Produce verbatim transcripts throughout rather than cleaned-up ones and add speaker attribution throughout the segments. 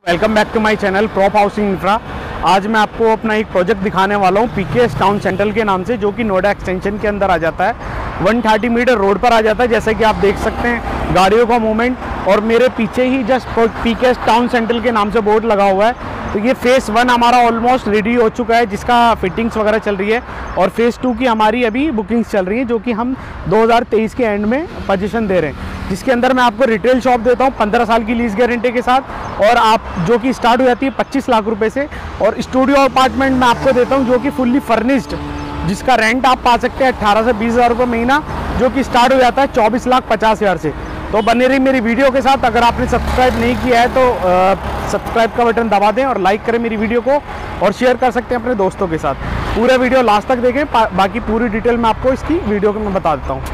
Speaker 1: Welcome back to my channel Prop Housing Infra. आज मैं आपको अपना एक प्रोजेक्ट दिखाने वाला हूँ पीकेएस टाउन सेंट्रल के नाम से, जो कि नोएडा एक्सटेंशन के अंदर आ जाता है। एक सौ तीस मीटर रोड पर आ जाता है, जैसे कि आप देख सकते हैं गाड़ियों का मूवमेंट। और मेरे पीछे ही जस्ट पीकेएस टाउन सेंट्रल के नाम से बोर्ड लगा हुआ है। तो ये फेज़ वन हमारा ऑलमोस्ट रेडी हो चुका है, जिसका फिटिंग्स वगैरह चल रही है। और फेज़ टू की हमारी अभी बुकिंग्स चल रही हैं, जो कि हम दो हज़ार तेईस के एंड में पोजीशन दे रहे हैं, जिसके अंदर मैं आपको रिटेल शॉप देता हूँ पंद्रह साल की लीज गारंटी के साथ, और आप जो कि स्टार्ट हो जाती है पच्चीस लाख रुपए से। और स्टूडियो अपार्टमेंट मैं आपको देता हूँ जो कि फुल्ली फर्निश्ड, जिसका रेंट आप पा सकते हैं अट्ठारह से बीस हज़ार रुपये महीना, जो कि स्टार्ट हो जाता है चौबीस लाख पचास हज़ार से। तो बने रही मेरी वीडियो के साथ। अगर आपने सब्सक्राइब नहीं किया है तो सब्सक्राइब का बटन दबा दें और लाइक करें मेरी वीडियो को, और शेयर कर सकते हैं अपने दोस्तों के साथ। पूरा वीडियो लास्ट तक देखें, बाकी पूरी डिटेल मैं आपको इसकी वीडियो में बता देता हूँ।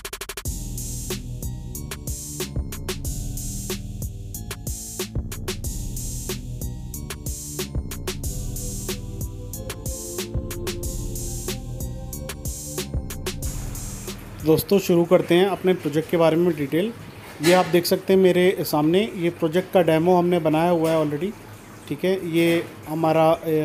Speaker 1: दोस्तों शुरू करते हैं अपने प्रोजेक्ट के बारे में डिटेल। ये आप देख सकते हैं मेरे सामने, ये प्रोजेक्ट का डेमो हमने बनाया हुआ है ऑलरेडी। ठीक है, ये हमारा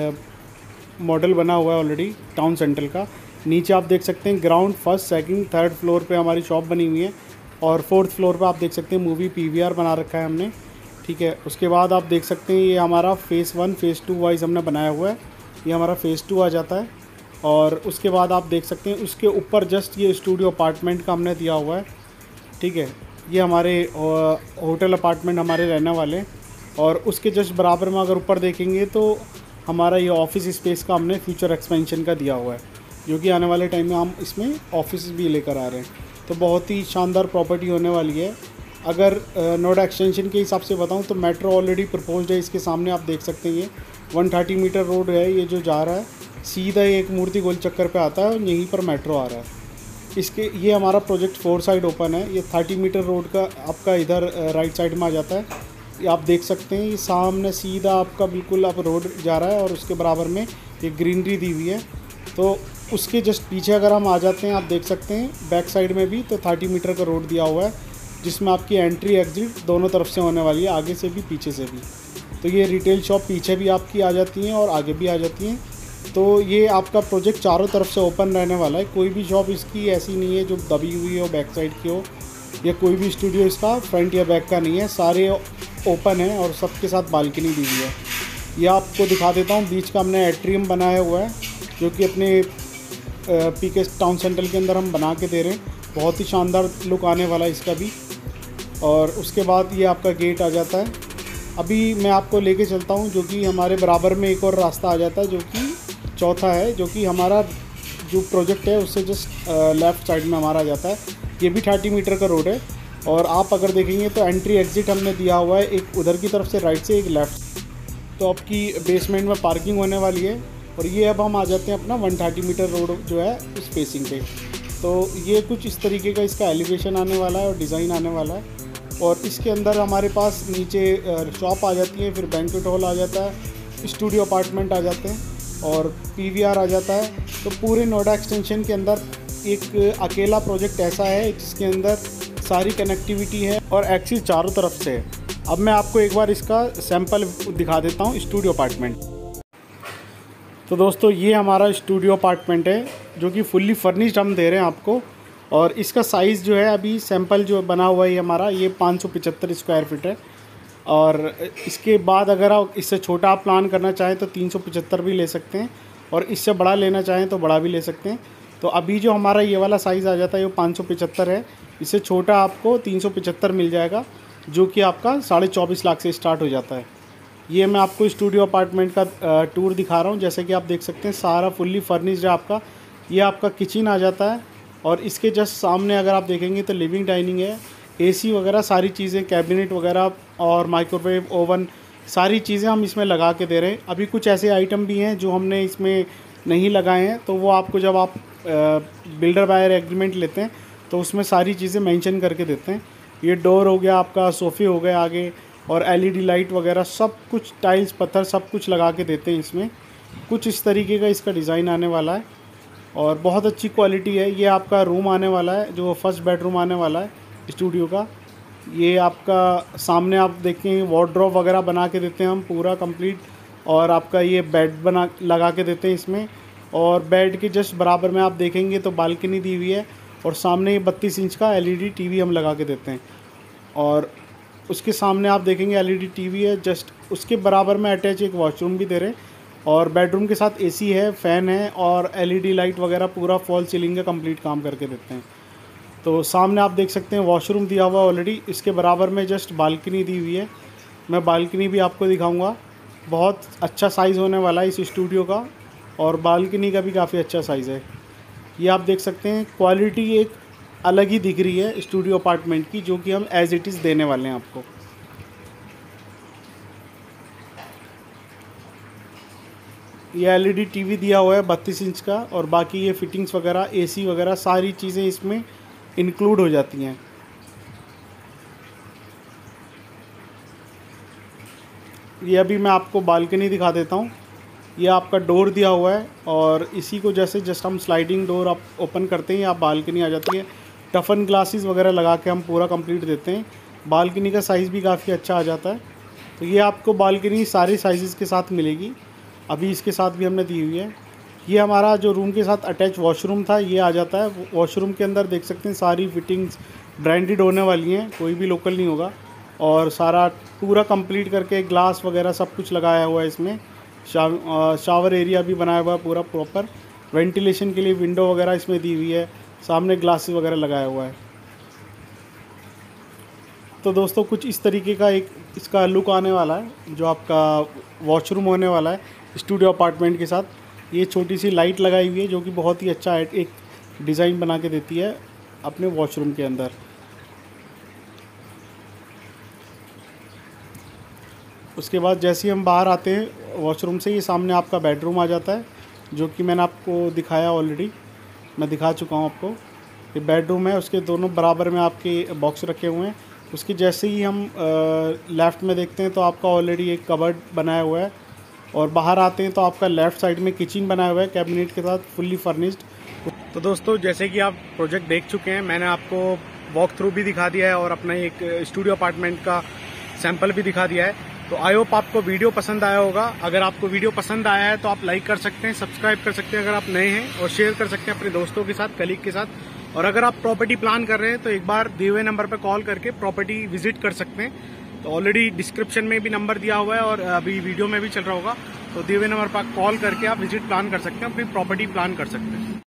Speaker 1: मॉडल बना हुआ है ऑलरेडी टाउन सेंट्रल का। नीचे आप देख सकते हैं ground first second third floor पे हमारी शॉप बनी हुई है, और फोर्थ फ्लोर पे आप देख सकते हैं मूवी पीवीआर बना रखा है हमने। ठीक है, उसके बाद आप देख सकते हैं ये हमारा phase one phase two wise हमने बनाया हुआ है। ये हमारा फ़ेज़ टू आ जाता है। और उसके बाद आप देख सकते हैं उसके ऊपर जस्ट ये स्टूडियो अपार्टमेंट का हमने दिया हुआ है। ठीक है, ये हमारे होटल अपार्टमेंट हमारे रहने वाले। और उसके जस्ट बराबर में अगर ऊपर देखेंगे तो हमारा ये ऑफिस स्पेस का हमने फ्यूचर एक्सपेंशन का दिया हुआ है, जो कि आने वाले टाइम में हम इसमें ऑफिस भी लेकर आ रहे हैं। तो बहुत ही शानदार प्रॉपर्टी होने वाली है। अगर नोएडा एक्सटेंशन के हिसाब से बताऊँ तो मेट्रो ऑलरेडी प्रपोज्ड है। इसके सामने आप देख सकते हैं ये एक सौ तीस मीटर रोड है, ये जो जा रहा है सीधा एक मूर्ति गोल चक्कर पे आता है, और यहीं पर मेट्रो आ रहा है। इसके ये हमारा प्रोजेक्ट फोर साइड ओपन है। ये तीस मीटर रोड का आपका इधर राइट साइड में आ जाता है। ये आप देख सकते हैं, ये सामने सीधा आपका बिल्कुल आप रोड जा रहा है, और उसके बराबर में ये ग्रीनरी दी हुई है। तो उसके जस्ट पीछे अगर हम आ जाते हैं, आप देख सकते हैं बैक साइड में भी तो तीस मीटर का रोड दिया हुआ है, जिसमें आपकी एंट्री एग्जिट दोनों तरफ से होने वाली है, आगे से भी पीछे से भी। तो ये रिटेल शॉप पीछे भी आपकी आ जाती हैं और आगे भी आ जाती हैं। तो ये आपका प्रोजेक्ट चारों तरफ से ओपन रहने वाला है। कोई भी शॉप इसकी ऐसी नहीं है जो दबी हुई हो बैक साइड की हो, या कोई भी स्टूडियो इसका फ्रंट या बैक का नहीं है, सारे ओपन है और सबके साथ बालकनी दी हुई है। ये आपको दिखा देता हूँ, बीच का हमने एट्रियम बनाया हुआ है, जो कि अपने पीकेएस टाउन सेंट्रल के अंदर हम बना के दे रहे हैं। बहुत ही शानदार लुक आने वाला है इसका भी। और उसके बाद ये आपका गेट आ जाता है। अभी मैं आपको लेके चलता हूँ, जो कि हमारे बराबर में एक और रास्ता आ जाता है, जो कि चौथा है, जो कि हमारा जो प्रोजेक्ट है उससे जस्ट लेफ़्ट साइड में हमारा आ जाता है। ये भी तीस मीटर का रोड है। और आप अगर देखेंगे तो एंट्री एग्ज़िट हमने दिया हुआ है, एक उधर की तरफ से राइट से, एक लेफ़्ट। तो आपकी बेसमेंट में पार्किंग होने वाली है। और ये अब हम आ जाते हैं अपना एक सौ तीस मीटर रोड जो है उस फेसिंग पे। तो ये कुछ इस तरीके का इसका एलिवेशन आने वाला है और डिज़ाइन आने वाला है। और इसके अंदर हमारे पास नीचे शॉप आ जाती है, फिर बैंक्वेट हॉल आ जाता है, स्टूडियो अपार्टमेंट आ जाते हैं, और पीवीआर आ जाता है। तो पूरे नोएडा एक्सटेंशन के अंदर एक अकेला प्रोजेक्ट ऐसा है जिसके अंदर सारी कनेक्टिविटी है और एक्सेस चारों तरफ से है। अब मैं आपको एक बार इसका सैंपल दिखा देता हूँ स्टूडियो अपार्टमेंट। तो दोस्तों ये हमारा स्टूडियो अपार्टमेंट है, जो कि फुल्ली फर्निश्ड हम दे रहे हैं आपको। और इसका साइज़ जो है अभी सैंपल जो बना हुआ है हमारा, ये पाँच सौ पचहत्तर स्क्वायर फीट है। और इसके बाद अगर आप इससे छोटा आप प्लान करना चाहें तो तीन सौ पचहत्तर भी ले सकते हैं, और इससे बड़ा लेना चाहें तो बड़ा भी ले सकते हैं। तो अभी जो हमारा ये वाला साइज़ आ जाता है वो पाँच सौ पचहत्तर है। इससे छोटा आपको तीन सौ पचहत्तर मिल जाएगा, जो कि आपका साढ़े चौबीस लाख से स्टार्ट हो जाता है। ये मैं आपको स्टूडियो अपार्टमेंट का टूर दिखा रहा हूँ। जैसे कि आप देख सकते हैं सारा फुल्ली फर्निश्ड है आपका। ये आपका किचन आ जाता है, और इसके जस्ट सामने अगर आप देखेंगे तो लिविंग डाइनिंग है, एसी वगैरह सारी चीज़ें, कैबिनेट वगैरह और माइक्रोवेव ओवन सारी चीज़ें हम इसमें लगा के दे रहे हैं। अभी कुछ ऐसे आइटम भी हैं जो हमने इसमें नहीं लगाए हैं, तो वो आपको जब आप बिल्डर बायर एग्रीमेंट लेते हैं तो उसमें सारी चीज़ें मेंशन करके देते हैं। ये डोर हो गया आपका, सोफ़े हो गए आगे, और एलईडी लाइट वगैरह सब कुछ, टाइल्स पत्थर सब कुछ लगा के देते हैं इसमें। कुछ इस तरीके का इसका डिज़ाइन आने वाला है, और बहुत अच्छी क्वालिटी है। ये आपका रूम आने वाला है, जो फर्स्ट बेडरूम आने वाला है स्टूडियो का। ये आपका सामने आप देखें वार्डरोब वगैरह बना के देते हैं हम पूरा कंप्लीट, और आपका ये बेड बना लगा के देते हैं इसमें। और बेड के जस्ट बराबर में आप देखेंगे तो बालकनी दी हुई है, और सामने बत्तीस इंच का एलईडी टीवी हम लगा के देते हैं। और उसके सामने आप देखेंगे एलईडी टीवी है, जस्ट उसके बराबर में अटैच एक वॉशरूम भी दे रहे हैं, और बेडरूम के साथ एसी है, फ़ैन है, और एलईडी लाइट वगैरह पूरा फॉल सीलिंग का कंप्लीट काम करके देते हैं। तो सामने आप देख सकते हैं वॉशरूम दिया हुआ ऑलरेडी, इसके बराबर में जस्ट बालकनी दी हुई है। मैं बालकनी भी आपको दिखाऊंगा, बहुत अच्छा साइज़ होने वाला है इस स्टूडियो का, और बालकनी का भी काफ़ी अच्छा साइज़ है। ये आप देख सकते हैं क्वालिटी एक अलग ही दिख रही है स्टूडियो अपार्टमेंट की, जो कि हम एज इट इज़ देने वाले हैं आपको। ये एलईडी टीवी दिया हुआ है बत्तीस इंच का, और बाकी ये फिटिंग्स वगैरह एसी वगैरह सारी चीज़ें इसमें इंक्लूड हो जाती हैं। ये अभी मैं आपको बालकनी दिखा देता हूँ। ये आपका डोर दिया हुआ है, और इसी को जैसे जस्ट हम स्लाइडिंग डोर आप ओपन करते हैं आप बालकनी आ जाती है। टफन ग्लासेस वगैरह लगा के हम पूरा कंप्लीट देते हैं। बालकनी का साइज़ भी काफ़ी अच्छा आ जाता है। तो ये आपको बालकनी सारे साइज़ के साथ मिलेगी, अभी इसके साथ भी हमने दी हुई है। ये हमारा जो रूम के साथ अटैच वॉशरूम था ये आ जाता है। वॉशरूम के अंदर देख सकते हैं सारी फिटिंग्स ब्रांडेड होने वाली हैं, कोई भी लोकल नहीं होगा, और सारा पूरा कंप्लीट करके ग्लास वगैरह सब कुछ लगाया हुआ है इसमें। शा, शावर एरिया भी बनाया हुआ है पूरा प्रॉपर, वेंटिलेशन के लिए विंडो वगैरह इसमें दी हुई है, सामने ग्लासेस वगैरह लगाया हुआ है। तो दोस्तों कुछ इस तरीके का एक इसका लुक आने वाला है जो आपका वॉशरूम होने वाला है स्टूडियो अपार्टमेंट के साथ। ये छोटी सी लाइट लगाई हुई है जो कि बहुत ही अच्छा एक डिज़ाइन बना के देती है अपने वॉशरूम के अंदर। उसके बाद जैसे ही हम बाहर आते हैं वॉशरूम से, ये सामने आपका बेडरूम आ जाता है, जो कि मैंने आपको दिखाया ऑलरेडी, मैं दिखा चुका हूँ आपको। ये बेडरूम है, उसके दोनों बराबर में आपके बॉक्स रखे हुए हैं। उसके जैसे ही हम लेफ़्ट में देखते हैं तो आपका ऑलरेडी एक कबर्ड बनाया हुआ है, और बाहर आते हैं तो आपका लेफ़्ट साइड में किचन बनाया हुआ है कैबिनेट के साथ फुल्ली फर्निश्ड। तो दोस्तों जैसे कि आप प्रोजेक्ट देख चुके हैं, मैंने आपको वॉक थ्रू भी दिखा दिया है और अपना एक स्टूडियो अपार्टमेंट का सैंपल भी दिखा दिया है। तो आई होप आपको वीडियो पसंद आया होगा। अगर आपको वीडियो पसंद आया है तो आप लाइक कर सकते हैं, सब्सक्राइब कर सकते हैं अगर आप नए हैं, और शेयर कर सकते हैं अपने दोस्तों के साथ, कलीग के साथ। और अगर आप प्रॉपर्टी प्लान कर रहे हैं तो एक बार दिए हुए नंबर पर कॉल करके प्रॉपर्टी विजिट कर सकते हैं। तो ऑलरेडी डिस्क्रिप्शन में भी नंबर दिया हुआ है और अभी वीडियो में भी चल रहा होगा। तो दिए हुए नंबर पर कॉल करके आप विजिट प्लान कर सकते हैं, अपनी प्रॉपर्टी प्लान कर सकते हैं।